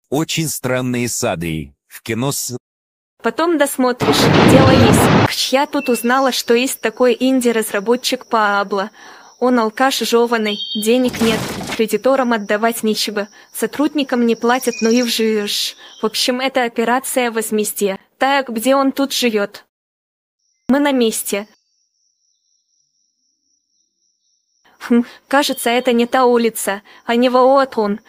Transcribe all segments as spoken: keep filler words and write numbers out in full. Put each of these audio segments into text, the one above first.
Очень странные сады. В кино с... Потом досмотришь. Дело есть. Я тут узнала, что есть такой инди-разработчик Пабло. Он алкаш жеваный, денег нет, кредиторам отдавать нечего, сотрудникам не платят, ну и вживешь. В общем, это операция возмездия. Так, где он тут живет? Мы на месте. Хм, кажется, это не та улица, а не вот он.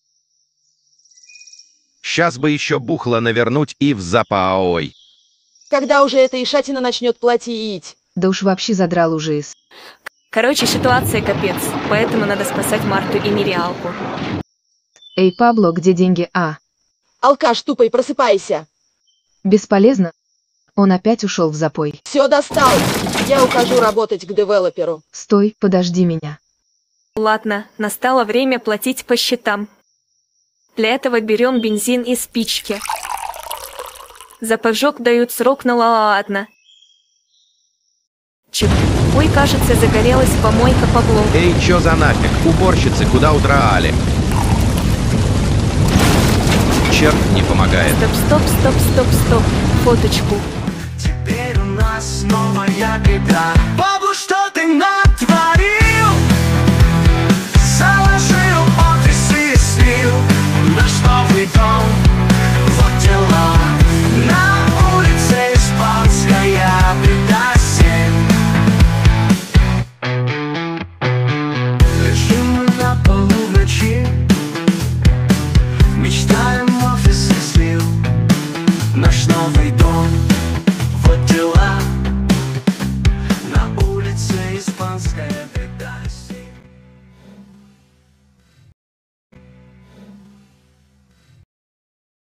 Сейчас бы еще бухло навернуть и в запаой. Когда уже эта ишатина начнет платить? Да уж вообще задрал уже. Короче, ситуация капец, поэтому надо спасать Марту и Мириалку. Эй, Пабло, где деньги, а? Алкаш тупой, просыпайся. Бесполезно. Он опять ушел в запой. Все достал. Я ухожу работать к девелоперу. Стой, подожди меня. Ладно, настало время платить по счетам. Для этого берем бензин и спички. За поджог дают срок на ладно. Чик. Ой, кажется, загорелась помойка Пабло. Эй, чё за нафиг? Уборщицы куда удрали? Черт не помогает. Стоп, стоп, стоп, стоп, стоп. Фоточку. Теперь у нас новая беда. Пабло, что ты на?